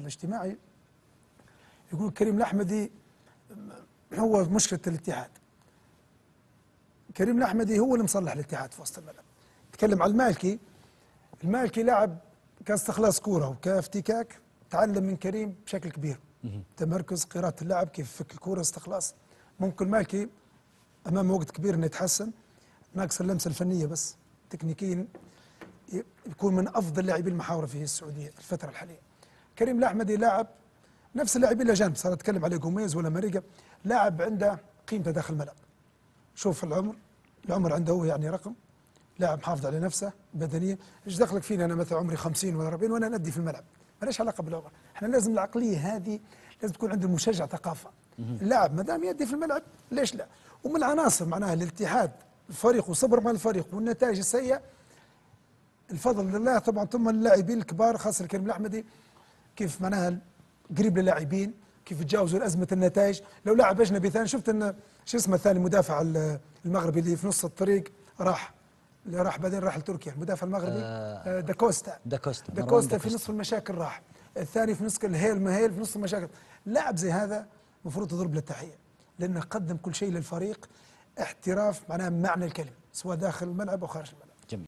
الاجتماعي يقول كريم الأحمدي هو مشكلة الاتحاد. كريم الأحمدي هو اللي مصلح الاتحاد في وسط الملعب. تكلم على المالكي. المالكي لاعب كاستخلاص كورة وكافتكاك، تعلم من كريم بشكل كبير. تمركز، قراءة اللعب، كيف فك الكورة، استخلاص. ممكن المالكي أمام وقت كبير إنه يتحسن، ناقص اللمسة الفنية بس. تكنيكيا يكون من أفضل لاعبي المحاورة في السعودية الفترة الحالية. كريم الأحمدي لاعب نفس اللاعبين الأجانب، صار أتكلم عليه جوميز ولا ماريجا، لاعب عنده قيمته داخل الملعب. شوف العمر عنده هو يعني رقم، لاعب محافظ على نفسه بدنيا. ايش دخلك فيني انا مثلا عمري 50 ولا 40 وانا ندي في الملعب؟ ما ليش علاقه بالعمر، احنا لازم العقليه هذه لازم تكون عند المشجع ثقافه. اللاعب ما دام يدي في الملعب ليش لا؟ ومن العناصر معناها الاتحاد الفريق وصبر مع الفريق والنتائج السيئه الفضل لله طبعا، ثم اللاعبين الكبار خاصه كريم الاحمدي كيف معناها قريب للاعبين، كيف تجاوزوا الازمه النتائج. لو لاعب اجنبي ثاني، شفت ان شو اسمه الثاني مدافع المغربي اللي في نص الطريق اللي راح بعدين راح لتركيا، المدافع المغربي داكوستا في نصف المشاكل راح، الثاني في نصف مهيل في نصف المشاكل. لاعب زي هذا المفروض تضرب له التحيه، لانه قدم كل شيء للفريق، احتراف معناه معنى الكلمه، سواء داخل الملعب او خارج الملعب.